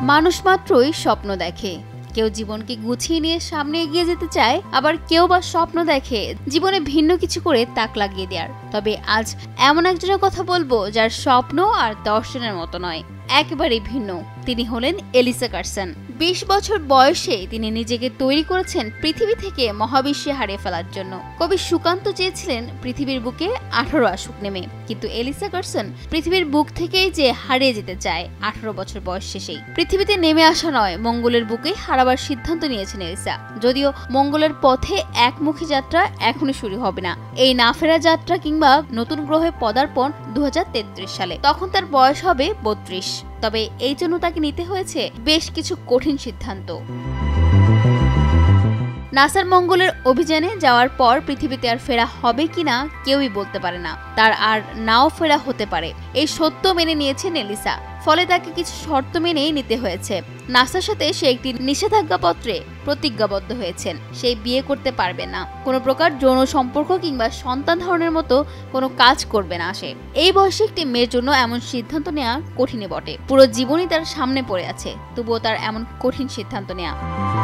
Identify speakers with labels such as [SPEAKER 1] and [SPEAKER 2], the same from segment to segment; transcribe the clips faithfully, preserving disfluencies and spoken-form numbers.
[SPEAKER 1] মানুষ মাত্রই স্বপ্ন দেখে। কেউ জীবনকে গুছিয়ে নিয়ে সামনে এগিয়ে যেতে চায়, আবার কেউ বা স্বপ্ন দেখে জীবনে ভিন্ন কিছু করে তাক লাগিয়ে দেওয়ার। তবে আজ এমন একজনের কথা বলবো যার স্বপ্ন আর দর্শনের মতো নয়, একেবারেই ভিন্ন। তিনি হলেন এলিসা কারসন। বিশ বছর বয়সে তিনি নিজেকে তৈরি করেছেন পৃথিবী থেকে মহাবিশ্বে হারিয়ে ফেলার জন্য। কবি সুকান্ত চেয়েছিলেন পৃথিবীর বুকে আঠারো আসুক নেমে, কিন্তু এলিসা কারসন পৃথিবীর বুক থেকেই যে হারিয়ে যেতে চায় আঠারো বছর বয়স শেষেই। পৃথিবীতে নেমে আসা নয়, মঙ্গলের বুকে হারাবার সিদ্ধান্ত নিয়েছেন এলিসা। যদিও মঙ্গলের পথে একমুখী যাত্রা এখনই শুরু হবে না, এই না ফেরা যাত্রা কিংবা নতুন গ্রহে পদার্পণ দু হাজার তেত্রিশ সালে। তখন তার বয়স হবে বত্রিশ। তবে এই জন্য তাকে নিতে হয়েছে বেশ কিছু কঠিন সিদ্ধান্ত। নাসার মঙ্গলের অভিযানে যাওয়ার পর পৃথিবীতে আর ফেরা হবে কিনা কেউই বলতে পারে না, তার আর নাও ফেরা হতে পারে। এই সত্য মেনে নিয়েছেন এলিসা, ফলে তাকে কিছু শর্ত মেনেই নিতে হয়েছে। নাসার সাথে সে একটি নিষেধাজ্ঞাপত্রে প্রতিজ্ঞাবদ্ধ হয়েছেন, সে বিয়ে করতে পারবে না, কোনো প্রকার যৌন সম্পর্ক কিংবা সন্তান ধারণের মতো কোনো কাজ করবে না সে। এই বয়সে একটি মেয়ের জন্য এমন সিদ্ধান্ত নেওয়া কঠিনই বটে। পুরো জীবনই তার সামনে পড়ে আছে, তবুও তার এমন কঠিন সিদ্ধান্ত নেওয়া।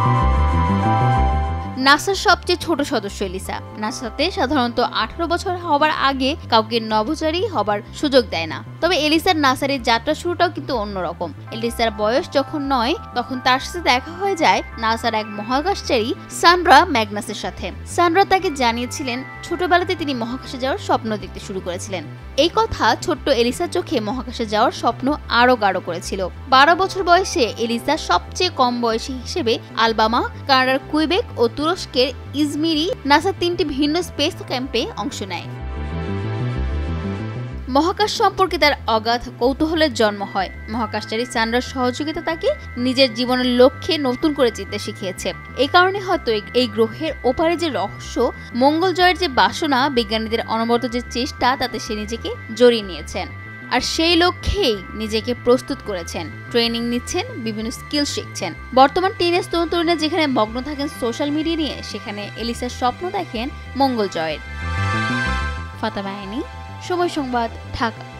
[SPEAKER 1] নাসার সবচেয়ে ছোট সদস্য এলিসা। নাসাতে সাধারণত আঠারো বছর হবার আগে কাউকে নভোচারী হবার সুযোগ দেয় না। তবে এলিসার নাসার এই যাত্রা শুরুটাও কিন্তু অন্যরকম। এলিসার বয়স যখন নয়, তখন তার সাথে দেখা হয়ে যায় নাসার এক মহাকাশচারী সান্ড্রা ম্যাগনাসের সাথে। সান্ড্রা তাকে জানিয়েছিলেন ছোটবেলাতে তিনি মহাকাশে যাওয়ার স্বপ্ন দেখতে শুরু করেছিলেন। এই কথা ছোট্ট এলিসার চোখে মহাকাশে যাওয়ার স্বপ্ন আরো গাঢ় করেছিল। বারো বছর বয়সে এলিসা সবচেয়ে কম বয়সী হিসেবে আলবামা, কানাডার কুইবেক ও তুরস্কের ইজমিরি নাসার তিনটি ভিন্ন স্পেস ক্যাম্পে অংশ নেয়। মহাকাশ সম্পর্কে তার অগাধ কৌতূহলের জন্ম হয়। মহাকাশচারী সান্ড্রার সহযোগিতা তাকে নিজের জীবনের লক্ষ্যে নতুন করে চিন্তা শিখিয়েছে। এই কারণে হয়তো এই গ্রহের ওপারে যে রহস্য, মঙ্গল জয়ের যে বাসনা, বিজ্ঞানীদের অনবরত যে চেষ্টা, তাতে সে নিজেকে জড়িয়ে নিয়েছেন। আর সেই লক্ষ্যেই নিজেকে প্রস্তুত করেছেন, ট্রেনিং নিচ্ছেন, বিভিন্ন স্কিল শিখছেন। বর্তমান টিনেজ তরুণ তরুণীরা যেখানে মগ্ন থাকেন সোশ্যাল মিডিয়া নিয়ে, সেখানে এলিসার স্বপ্ন দেখেন মঙ্গল জয়ের। ফাতেমা, সময় সংবাদ, ঢাকা।